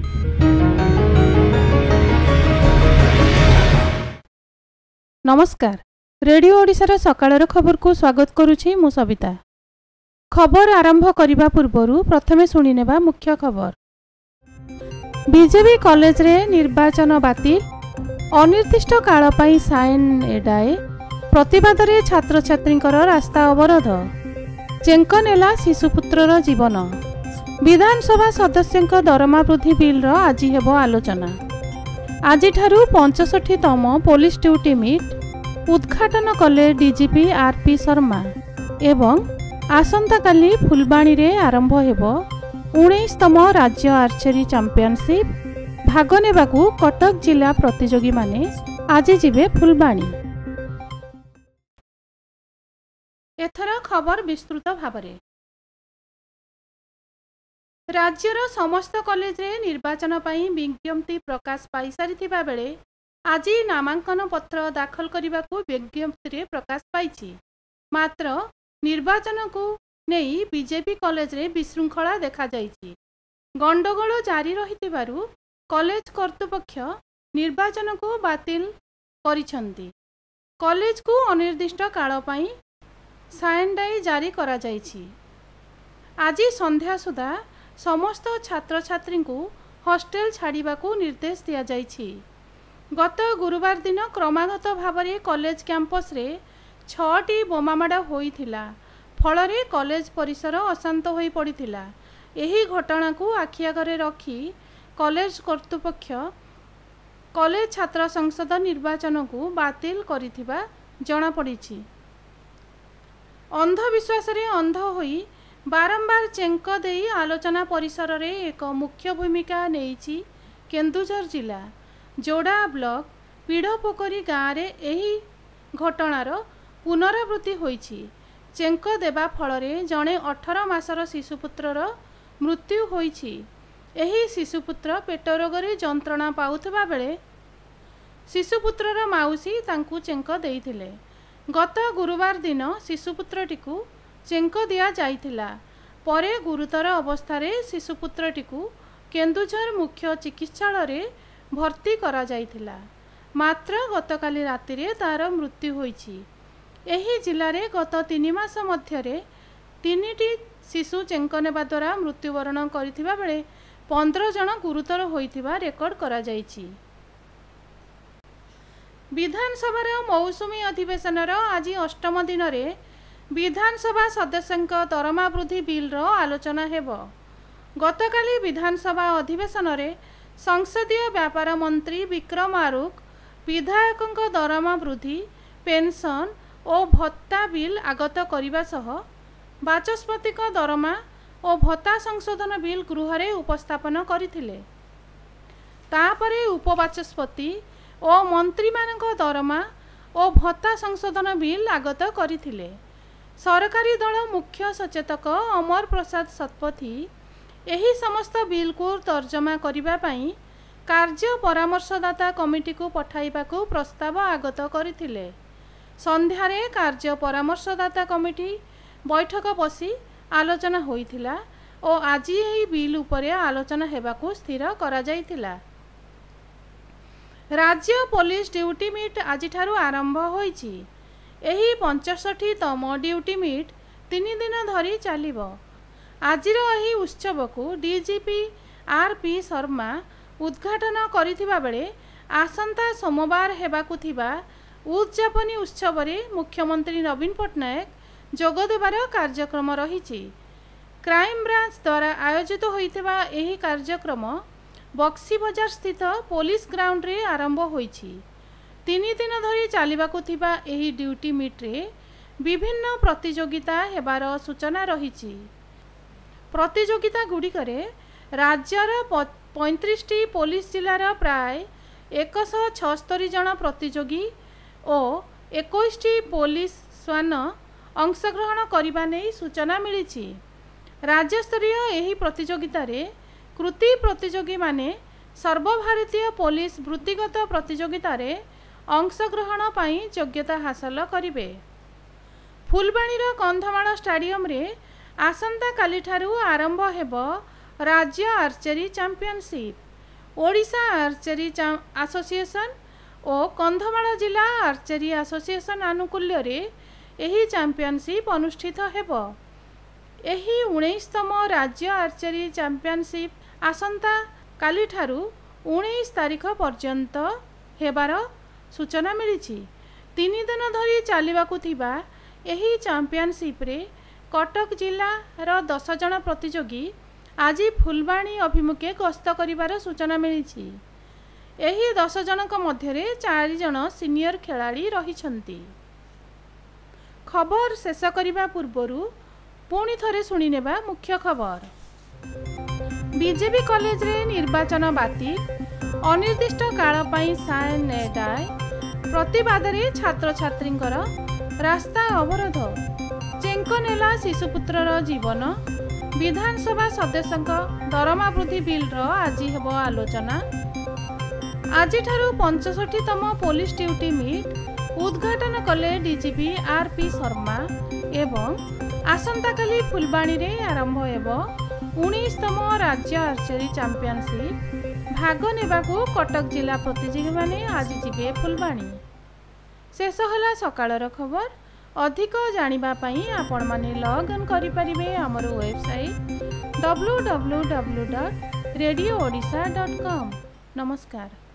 नमस्कार। रेडियो ओडिशार सकाळर खबर को स्वागत करुछि मु सविता। खबर आरंभ करने पूर्व प्रथमे शुणिनेबा मुख्य खबर। बीजेपी कॉलेज रे निर्वाचन बातिल, अनिर्दिष्ट काल पई साइन एडाए, प्रतिवाद रे छात्र छात्रींकर रास्ता अवरोध, चेंक नेला शिशुपुत्रर जीवन। विधानसभा सदस्यंक दरमा वृद्धि बिल रो आज हेबो आलोचना। आज ठारू 65तम पुलिस ड्यूटी मीट उद्घाटन कले डीजीपी आरपी शर्मा एवं आसंता काली फुलबाणी रे आरंभ हेबो 19तम राज्य आर्चरी चैंपियनशिप। भाग नेबाकू कटक जिला प्रतियोगी माने आज जिबे फुलबाणी। एथर खबर विस्तृत भाबरे। राज्यर समस्त कॉलेज रे निर्वाचन पई विज्ञप्ति प्रकाश पाई सारिथिबा बेले आज नामांकन पत्र दाखल करने को विज्ञप्ति प्रकाश पाई। मात्र निर्वाचन को नहीं बीजेपी कॉलेज रे विशृंखला देखा जाइछि। गंडगोल जारी रहिथिबारु कॉलेज कर्तृपक्ष निर्वाचन को बातिल करिसंती। कॉलेज को अनिर्दिष्ट काल पई साइनडाई जारी करा जाइछि। आज संध्या सुधा समस्त छात्र छात्री को हॉस्टेल छाड़िबा को निर्देश दिया जाइछि। गत गुरुवार दिन क्रमागत भाव में कॉलेज कैंपस रे 6टी बोमामाड़ होइथिला। फल रे कॉलेज परिसर अशांत होई पड़िथिला। एही घटना को आखि आगरे रखी कॉलेज कर्तृपक्ष कॉलेज छात्र संसद निर्वाचन को बातिल करिथिबा जणा पड़िछि। अंधविश्वास रे अंध होई बारंबार चेंक देई आलोचना परिसर रे एक मुख्य भूमिका नेइछि केन्दुझर जिला जोड़ा ब्लॉक पीढ़पोखरी गाँव रे एही घटनार पुनरावृत्ति होइछि। चेंक देबा फल रे जणे 18 मासर शिशुपुत्रर मृत्यु होइछि। एही शिशुपुत्र पेट रोग रे जंत्रणा पाउथबा बेले शिशुपुत्रर माउसी तांकु चेंक देइथिले। गत गुरुवार दिन शिशुपुत्रटीकु चेंक दिया जाइथिला। परे गुरुतर अवस्था रे शिशुपुत्रटीकु केन्दुझर मुख्य चिकित्सालय रे भर्ती करा जाइथिला। मात्र गतकाली राति रे तार मृत्यु होइछि। एही जिल्ला रे गत 3 मास मध्य रे 3टी शिशु चेंक नेबा द्वारा मृत्युवरण करिथिबा बेले 15 जन गुरुतर होइथिबा रेकर्ड करा जाइछि। विधानसभार मौसुमी अधिवेशनर आज 8म दिन रे विधानसभा सदस्यंक दरमा वृद्धि बिल रो आलोचना हेबो। गतकाली विधानसभा अधिवेशन रे संसदीय व्यापार मंत्री विक्रम आरुख विधायकों दरमा वृद्धि पेंशन और भत्ता बिल आगत करने सह बाचस्पति दरमा और भत्ता संशोधन बिल गृह रे उपस्थापन करथिले। तापरे उपबाचस्पति और मंत्री मानक दरमा और भत्ता संशोधन बिल आगत करथिले। सरकारी दल मुख्य सचेतक अमर प्रसाद शतपथी एही समस्त बिल को तर्जमा करिबा पई कार्य परामर्शदाता कमिटी को पठाइबा को प्रस्ताव आगत करथिले। संध्यारे कार्य परामर्शदाता कमिटी बैठक बसी आलोचना होइथिला और आज एही बिल उपरे आलोचना हेबाकू स्थिर करा जाइथिला। राज्य पुलिस ड्यूटी मीट आज ठारू आरंभ होइछि। एही 65तम ड्यूटी मीट 3 दिन धरी चलिबो। आजिर एही उत्सव को डीजीपी आरपी शर्मा उद्घाटन करिथिबा बेले आसंता सोमवार हेबाकू थिबा उद्यापनी उत्सव रे मुख्यमंत्री नवीन पट्टनायक जोग देबार कार्यक्रम रहिछि। क्राइम ब्रांच द्वारा आयोजित होइथिबा एही कार्यक्रम बक्सी बाजार स्थित पुलिस ग्राउंड रे आरंभ होइछि। 3 दिन धरी चलिबाकू थिबा एही ड्यूटी मीट रे विभिन्न प्रतियोगिता हेबार सूचना रहिछि। प्रतियोगिता गुड़िकरे राज्यर 35टी पुलिस जिलार प्राय 176 जन प्रतियोगी और 21टी पुलिस स्वान अंशग्रहण करने नहीं सूचना मिली। राज्यस्तरीय एही प्रतियोगिता रे कृति प्रतियोगी माने सर्वभारतीय पुलिस वृत्तिगत प्रतियोगिता रे अंशग्रहण पाई योग्यता हासिल करिवे। फुलबाणीर कंधमाल स्टाडियम रे आसंता काली ठारू आरंभ हेब राज्य archery championship. Odisha archery association और कंधमाल जिला आर्चरी एसोसिएशन आनुकूल्य रे एही चैंपियनशिप अनुष्ठित हेबो। एही 19तम राज्य आर्चरी चैंपियनशिप आसंता काली ठारू 19 तारीख पर्यंत हेबार सूचना मिली। 3 दिन धरी चलिबाकू थिबा एही चैंपियनशिप रे कटक जिल्लार 10 जन प्रतियोगी आज फुलबाणी अभिमुखे गस्त करिबार सूचना मिली। एही 10 जनक मध्यरे 4 जन सीनियर खेलाड़ी रहिछंती। खबर शेष करिबा पूर्वरु पुणी थरे सुनी नेबा मुख्य खबर। बीजेपी कॉलेज रे निर्वाचन बातिल, अनिर्दिष्ट काल पई साइन डाय, प्रतिवाद रे छात्र छात्रींकर रास्ता अवरोध, चेंकनेला शिशुपुत्रर जीवन, विधानसभा सदस्यंक दरमा वृद्धि बिल आज हेबो आलोचना। आज 65तम पुलिस ड्यूटी मीट उद्घाटन कले डीजीपी आरपी शर्मा एवं आसंता काली फुलबाणी रे आरंभ हेबो 19तम राज्य आर्चरी चैंपियनशिप। भाग नेबाकू कटक जिला प्रतियोगी माने आज जिबे फुलबाणी। शेष होला सकाळर खबर। अधिक जानिबा पई आपण माने लॉग इन करि परिबे हमर वेबसाइट www.radioodisha.com। नमस्कार।